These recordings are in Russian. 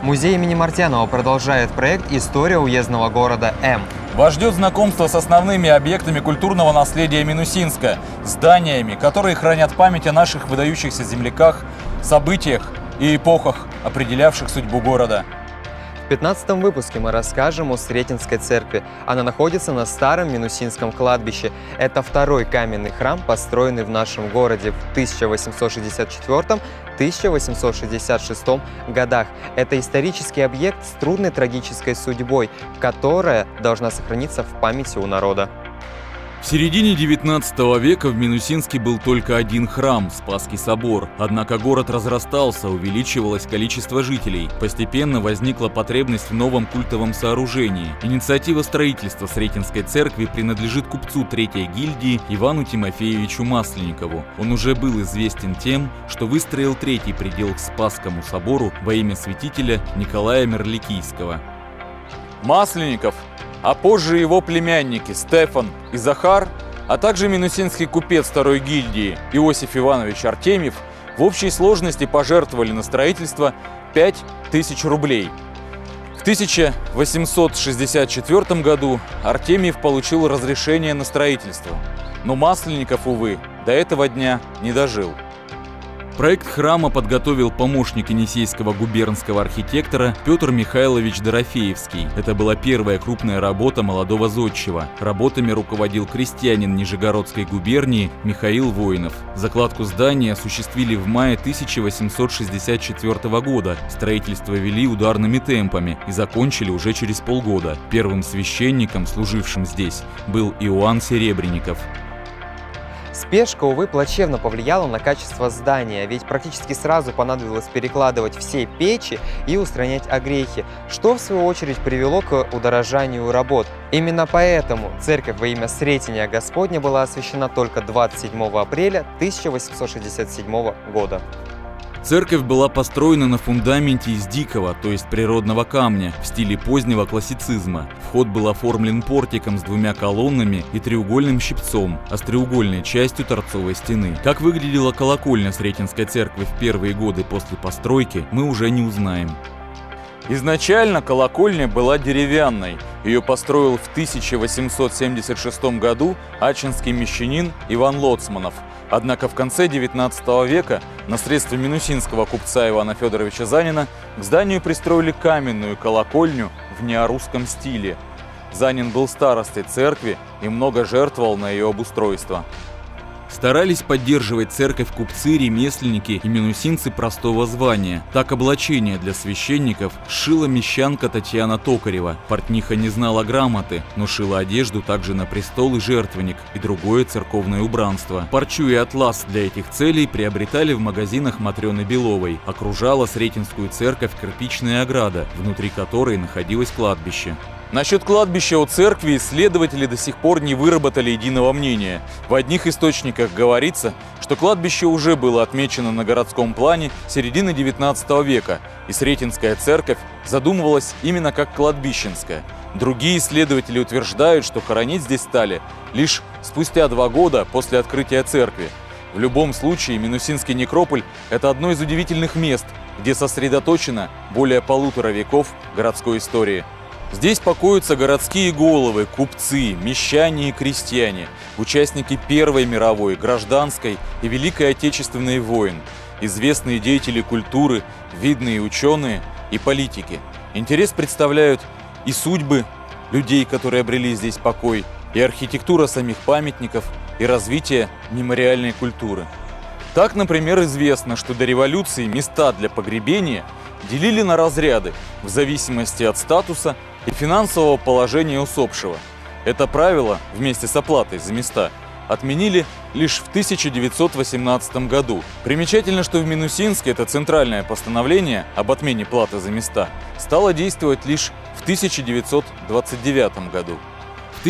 Музей имени Мартьянова продолжает проект «История уездного города М». Вас ждет знакомство с основными объектами культурного наследия Минусинска, зданиями, которые хранят память о наших выдающихся земляках, событиях и эпохах, определявших судьбу города. В 15-м выпуске мы расскажем о Сретенской церкви. Она находится на старом Минусинском кладбище. Это второй каменный храм, построенный в нашем городе в 1864-1866 годах. Это исторический объект с трудной трагической судьбой, которая должна сохраниться в памяти у народа. В середине 19 века в Минусинске был только один храм – Спасский собор. Однако город разрастался, увеличивалось количество жителей. Постепенно возникла потребность в новом культовом сооружении. Инициатива строительства Сретенской церкви принадлежит купцу Третьей гильдии Ивану Тимофеевичу Масленникову. Он уже был известен тем, что выстроил третий предел к Спасскому собору во имя святителя Николая Мерликийского. Масленников, а позже его племянники Стефан и Захар, а также минусинский купец второй гильдии Иосиф Иванович Артемьев в общей сложности пожертвовали на строительство 5000 рублей. В 1864 году Артемьев получил разрешение на строительство, но Масленников, увы, до этого дня не дожил. Проект храма подготовил помощник енисейского губернского архитектора Петр Михайлович Дорофеевский. Это была первая крупная работа молодого зодчего. Работами руководил крестьянин Нижегородской губернии Михаил Воинов. Закладку здания осуществили в мае 1864 года. Строительство вели ударными темпами и закончили уже через полгода. Первым священником, служившим здесь, был Иоанн Серебренников. Спешка, увы, плачевно повлияла на качество здания, ведь практически сразу понадобилось перекладывать все печи и устранять огрехи, что в свою очередь привело к удорожанию работ. Именно поэтому церковь во имя Сретения Господня была освящена только 27 апреля 1867 года. Церковь была построена на фундаменте из дикого, то есть природного камня, в стиле позднего классицизма. Вход был оформлен портиком с двумя колоннами и треугольным щипцом, а с треугольной частью торцовой стены. Как выглядела колокольня Сретенской церкви в первые годы после постройки, мы уже не узнаем. Изначально колокольня была деревянной. Ее построил в 1876 году ачинский мещанин Иван Лоцманов. Однако в конце 19 века на средства минусинского купца Ивана Федоровича Занина к зданию пристроили каменную колокольню в неорусском стиле. Занин был старостой церкви и много жертвовал на ее обустройство. Старались поддерживать церковь купцы, ремесленники и минусинцы простого звания. Так облачение для священников шила мещанка Татьяна Токарева. Портниха не знала грамоты, но шила одежду также на престол и жертвенник и другое церковное убранство. Парчу и атлас для этих целей приобретали в магазинах Матрёны Беловой. Окружала Сретенскую церковь кирпичная ограда, внутри которой находилось кладбище. Насчет кладбища у церкви исследователи до сих пор не выработали единого мнения. В одних источниках говорится, что кладбище уже было отмечено на городском плане середины 19 века, и Сретенская церковь задумывалась именно как кладбищенская. Другие исследователи утверждают, что хоронить здесь стали лишь спустя 2 года после открытия церкви. В любом случае, Минусинский некрополь – это одно из удивительных мест, где сосредоточено более 1,5 веков городской истории. Здесь покоятся городские головы, купцы, мещане и крестьяне, участники Первой мировой, гражданской и Великой Отечественной войн, известные деятели культуры, видные ученые и политики. Интерес представляют и судьбы людей, которые обрели здесь покой, и архитектура самих памятников, и развитие мемориальной культуры. Так, например, известно, что до революции места для погребения делили на разряды в зависимости от статуса и финансового положения усопшего. Это правило, вместе с оплатой за места, отменили лишь в 1918 году. Примечательно, что в Минусинске это центральное постановление об отмене платы за места стало действовать лишь в 1929 году. В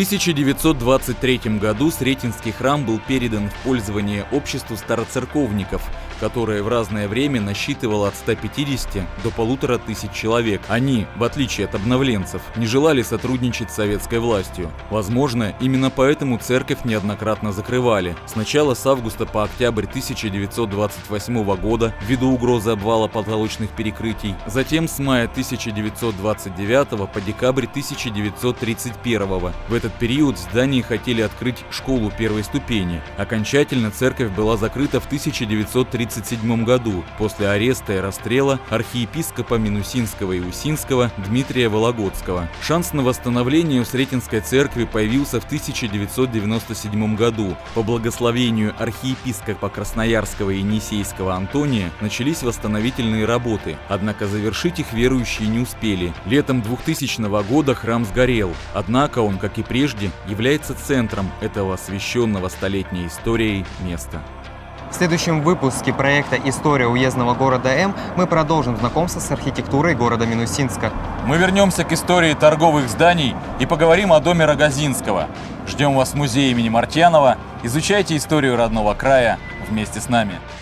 1923 году Сретенский храм был передан в пользование обществу староцерковников. которое в разное время насчитывало от 150 до 1500 человек. Они, в отличие от обновленцев, не желали сотрудничать с советской властью. Возможно, именно поэтому церковь неоднократно закрывали. Сначала с августа по октябрь 1928 года ввиду угрозы обвала потолочных перекрытий, затем с мая 1929 по декабрь 1931. В этот период в здании хотели открыть школу первой ступени. Окончательно церковь была закрыта в 1937 году после ареста и расстрела архиепископа Минусинского и Усинского Дмитрия Вологодского. Шанс на восстановление у Сретенской церкви появился в 1997 году. По благословению архиепископа Красноярского и Енисейского Антония начались восстановительные работы, однако завершить их верующие не успели. Летом 2000 года храм сгорел, однако он, как и прежде, является центром этого освященного столетней историей места. В следующем выпуске проекта «История уездного города М» мы продолжим знакомство с архитектурой города Минусинска. Мы вернемся к истории торговых зданий и поговорим о доме Рогозинского. Ждем вас в музее имени Мартьянова. Изучайте историю родного края вместе с нами.